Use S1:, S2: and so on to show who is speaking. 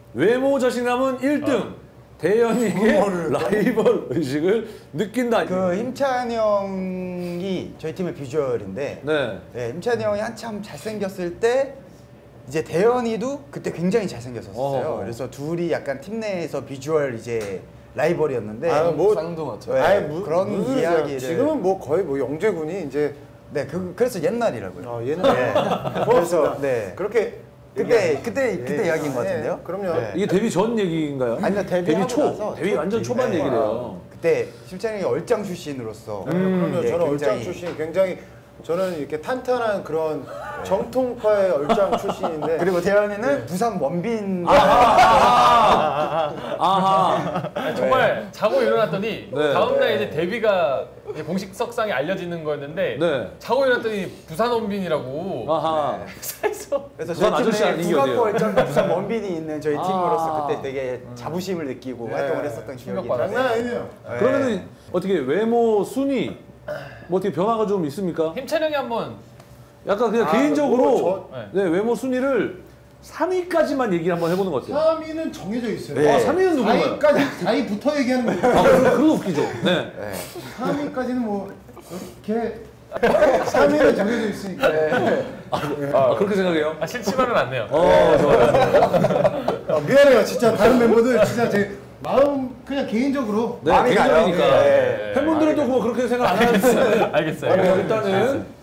S1: 외모 자신감은 1등. 대현이에게 라이벌 의식을 느낀다.
S2: 그 힘찬 형이 저희 팀의 비주얼인데
S1: 네.
S2: 네, 힘찬 형이 한참 잘생겼을 때 이제 대현이도 그때 굉장히 잘생겼었어요. 그래서 둘이 약간 팀 내에서 비주얼 이제 라이벌이었는데
S3: 뭐
S4: 쌍둥아죠.
S2: 네, 그런 이야기를
S3: 지금은 뭐 거의 뭐 영재군이 이제
S2: 네, 그래서 옛날이라고요.
S3: 옛날
S2: 네. 그래서 네.
S3: 그렇게
S2: 그때 이야기인 것 같은데요.
S3: 그럼요.
S2: 네.
S1: 이게 데뷔 전 얘기인가요?
S2: 아니요,
S1: 데뷔 초.
S2: 나서
S1: 데뷔 완전 초반
S2: 네.
S1: 얘기래요.
S2: 그때 힘찬 형이 얼짱 출신으로서
S3: 그럼요.
S2: 네,
S3: 저는
S2: 굉장히-
S3: 얼짱 출신 굉장히 저는 이렇게 탄탄한 그런 정통파의 얼짱 출신인데
S2: 그리고 대현이는 부산 원빈
S1: 아하.
S5: 정말 자고 일어났더니
S1: 네.
S5: 다음날 이제 데뷔가 이제 공식 석상에 알려지는 거였는데
S1: 네.
S5: 자고 일어났더니 부산 원빈이라고
S1: 아하.
S5: 회사에서
S2: 그래서
S1: 부산
S2: 저희
S1: 아저씨
S2: 팀에
S1: 아니겠어요?
S2: 국악고 얼짱과 부산 원빈이 있는 저희 팀으로서
S1: 아.
S2: 그때 되게 자부심을 느끼고 활동을 했었던 기억이
S5: 충격받았어요.
S3: 장난 아니네요.
S1: 그러면은 어떻게 외모 순위 뭐 어떻게 변화가 좀 있습니까?
S5: 힘찬 형이 한번
S1: 약간 그냥 개인적으로
S3: 뭐
S1: 네, 외모 순위를 3위까지만 얘기를 한번 해보는 것 같아요.
S6: 3위는 정해져 있어요.
S2: 네.
S1: 아, 3위는 누군가요?
S6: 4위부터 얘기하는 거예요.
S1: 아, 그거 웃기죠. 네.
S6: 3위까지는 뭐 이렇게 3위는 정해져 있으니까.
S1: 아, 그렇게 생각해요?
S5: 싫지만은 않네요.
S1: 좋아요.
S6: 미안해요. 진짜 다른 멤버들 진짜 제 마음 그냥 개인적으로
S1: 네,
S2: 마음이 가요.
S1: 개인적이니까.
S2: 네.
S1: 팬분들은 또 뭐 그렇게 생각 안 하겠어요.
S5: 알겠어요.
S1: 일단은